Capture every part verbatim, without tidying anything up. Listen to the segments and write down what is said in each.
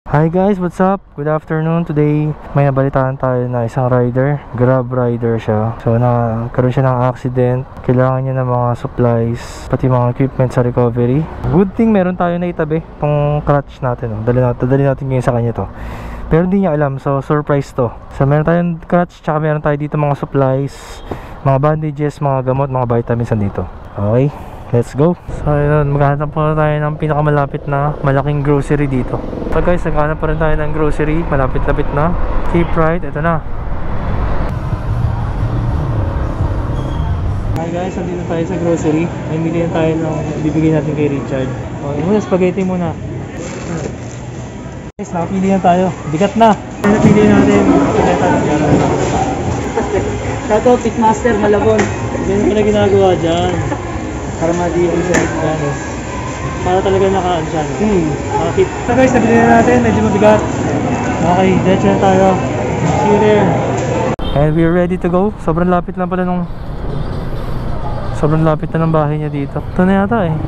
Hi guys, what's up? Good afternoon. Today, may nabalitaan tayo na isang rider. Grab rider siya. So, nagkaroon siya ng accident. Kailangan niya ng mga supplies, pati mga equipment sa recovery. Good thing meron tayo na itabi pang clutch natin. Oh. Dali natin, dali natin ngayon sa kanya to. Pero hindi niya alam, so surprise to. So, meron tayong clutch, tsaka meron tayo dito mga supplies, mga bandages, mga gamot, mga vitamins dito. Okay? Let's go. So yun, maghahanap po tayo ng pinakamalapit na malaking grocery dito. So guys, naghahanap pa rin tayo ng grocery. Malapit-lapit na. Keep right, ito na. Hi guys, nandito tayo sa grocery. May bilihan tayo ng bibigyan natin kay Richard. Okay, muna spaghetti muna. Guys, nakapili na tayo. Bigat na. Napili natin. Napili natin. Kato, Pitmaster, Malabon. Ganyan ko na ginagawa dyan. Para madi yung siya. Para talaga nakaan siya, no? Hmm. Nakakit. So guys, nabili na natin. Medyo mabigat. Okay, diretso na tayo. See you there. And we're ready to go. Sobrang lapit lang pala nung Sobrang lapit na ng bahay niya dito. Ito na yata eh.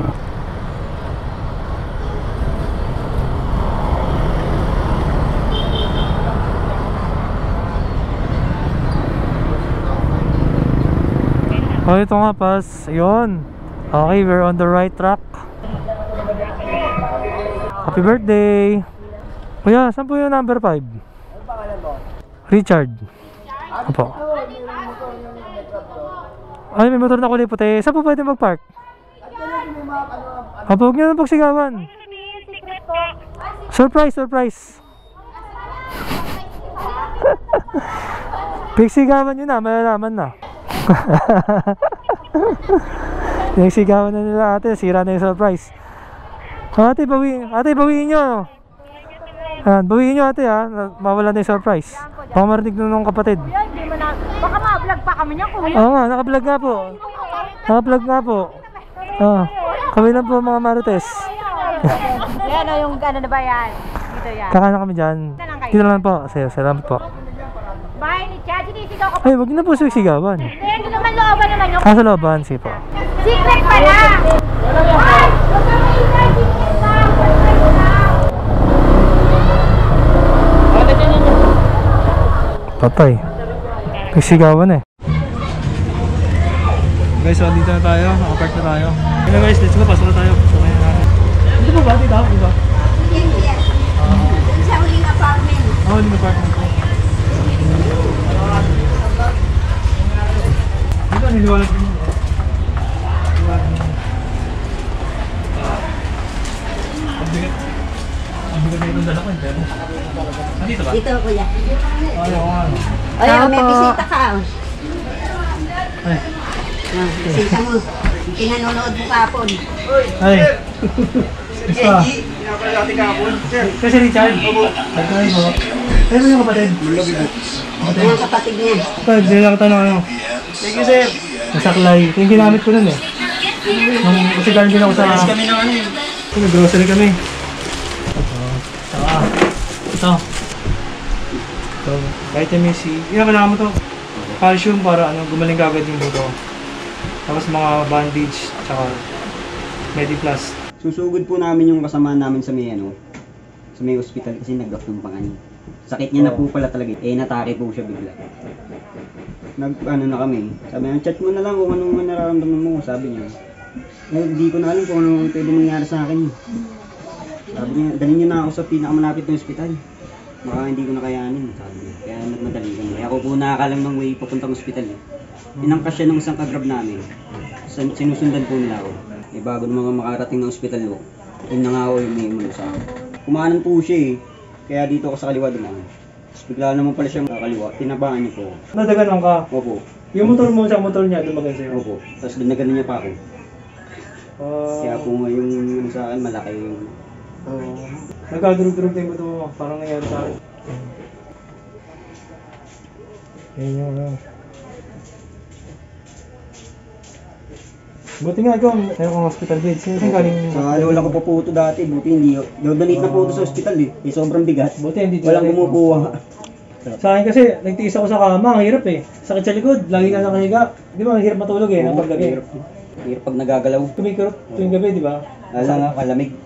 Oh, ito nga pas. Yun. Okay, we're on the right track. Happy birthday! Kuya, saan po yung number five? Richard. Opo. Ay, may motor na kulay puti. Saan po pwede mag-park? Opo, huwag nyo na pagsigawan. Surprise, surprise. Pagsigawan nyo na, malalaman na. Nagsigawan na nila ate, sira na yung surprise. Ate, bawiin, ate, bawiin nyo. Ayan, bawiin nyo ate ha, mawala na yung surprise. Baka marinig na nung kapatid. Baka ma-vlog pa kami niya kuya. Oo nga, naka-vlog nga po. Naka-vlog nga po. Ah, kami lang po mga marites. Yan o yung ano na ba yan? Dito yan. Kakana kami dyan. Dito lang po, sayo, salamat po. Bahay ni Chad, sinisigaw ka pa. Ay, wag na po siya sigawan. Hindi naman looban naman yung Ah, sa looban, sige po. secret pa na! Ay! Huwag ka maingay! Secret pa! Patay. Nagsigawan eh. Guys, so dito na tayo. Nakapark na tayo. Ano guys, let's go. Pasok na tayo. Sumaya natin. Dito po ba? Dito? Dito? Sa uling apartment. Oo, uling apartment po. Dito, niliwanag din. Ang bigat. Ang bigat na itong dala ko. Dito ba? Dito kuya. Ay, oo nga. Ay, may bisita ka. Ay. Ah, bisita mo. Pinanonood mo kapon. Ay. Isa. Kasi Richard. Pagkain mo. Ay mo yung kapatid. Kapatid. Yung kapatid niya. Kapatid, hindi lang tanong ano. Thank you sir. Masaklay. Ito yung ginamit ko nun eh. Nung kasi galing din ako sa... Yes kami na ano eh. Grocery kami. Ito. Ah. Ito. Ito. Vitamin C. Yan, kailangan mo to. Calcium para ano, gumaling kagad yung buto. Tapos mga bandage, tsaka Mediplus. Susugod po namin yung kasama namin sa may ano, sa may hospital kasi nag-doctor pa kanya. Sakit niya na po pala talaga. Eh, natake po siya bigla. Nag, ano na kami. Sabi niya, chat mo na lang kung anong nararamdaman mo. Sabi niya. Eh, hindi ko na alam kung anong pwede mangyari sa akin. Sabi niya, dalhin niyo na ako sa pinakamalapit na hospital. Baka hindi ko na kayanin. Sabi niya. Kaya nagmadali kami. Kaya ako po nakakalang ng way papuntang hospital. Eh. Inangkas siya ng isang kagrab namin. Sinusundan po nila ako. Eh, bago naman makarating ng hospital ko, yun na nga ako yung may umulo sa akin. Kumanan po siya eh. Kaya dito ako sa kaliwa dumaan. Tapos bigla naman pala siyang kakaliwa. Tinabahan niya po. Nadaganan ka? Opo. Yung motor mo sa motor niya, dumagan sa'yo? Opo. Tapos dinaganan niya pa ako. Uh, Kaya po nga yung ano sa akin, malaki yung... Uh, Nagkadurog-durog na yung motor mo. Parang nangyari sa akin. Yan yung ano. Buti nga ikaw, meron kang hospital bed. Sino yung galing? Sa lola ko pa po ito dati, buti hindi. Donate na po ito sa hospital eh. Eh sobrang bigat. Buti hindi. Walang kumukuha. Sa akin kasi, nagtiis ako sa kama, ang hirap eh. Sakit sa likod, lagi ka nakahiga. Di ba, ang hirap matulog eh, ng paggabi. Hirap pag nagagalaw. Kumikirot tuwing gabi, di ba? Lala nga, malamig.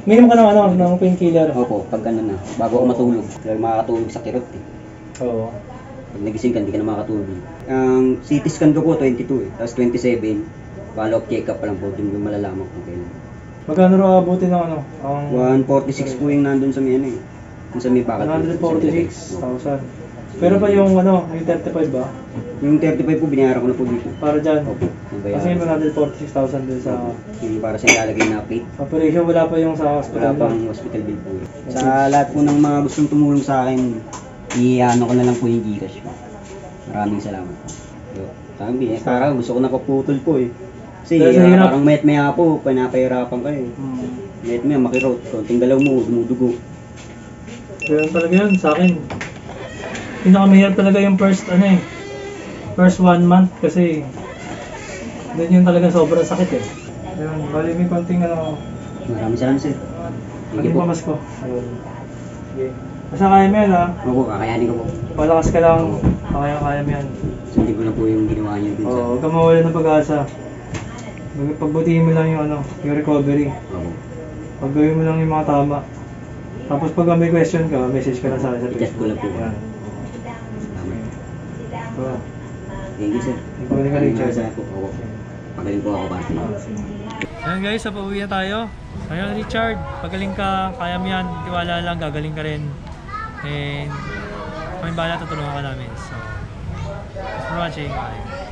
Minimum ka ng ano, ng painkiller. Opo, pag ano na, bago ako matulog. Kaya makakatulog sa kirot eh. Oo. Pag nagising ka, hindi ka na makakatulog. Ang C T scan ko po, twenty-two eh. Tapos twenty-seven. Follow-up check-up pa lang po, dun yung malalaman kung kailan. Magkano raw abutin ng ano? Ang one forty-six po yung nandun sa may ano eh. Yung sa may bakal. one forty-six thousand. Pero pa yung ano, yung thirty-five ba? Yung thirty-five po, binayaran ko na po dito. Para dyan. Opo, Kasi yung nabayaran. one forty-six thousand dun sa Yung para sa ilalagay na update. operation, wala pa yung sa Wala hospital. pang hospital bill po. Sa lahat po ng mga gustong tumulong sa akin, i-ano ko na lang po yung Gcash ko. Maraming salamat po. So, sabi eh, parang gusto ko na paputol po eh. Kasi Dahil sa ah, hirap. parang mayat maya po, pinapahirapan kayo. Hmm. Mayat maya makirot, konting galaw mo, dumudugo. Ganun talaga yun sa akin. Pinakamahirap talaga yung first ano eh. First one month kasi doon yun talaga sobrang sakit eh. Ayun, bali may konting ano, Maraming salamat sir. Sige konting po. pamasko. Ayun. Sige. Basta kaya mo yan ha. Opo, kakayanin ko po. Palakas ka lang. Kaya kaya mo yan. Sundin ko na po yung ginawa niyo dun sa... Oo, huwag ka mawala ng pag-asa. Pag- Pagbutihin mo lang yung ano, yung recovery. Opo. Paggawin mo lang yung mga tama. Tapos pag may question ka, message ka lang sa akin sa I-chat ko lang po. Yan. Salamat. Oo. Thank you sir. Ikaw ka, Richard. Salamat po. Opo. Pagaling po ako ba? Ayan guys, sa pauwi na tayo. Ayun Richard, pagaling ka, kaya mo yan, tiwala lang, gagaling ka rin. And kami bahala, tutulungan ka namin. So, thanks for watching. Bye.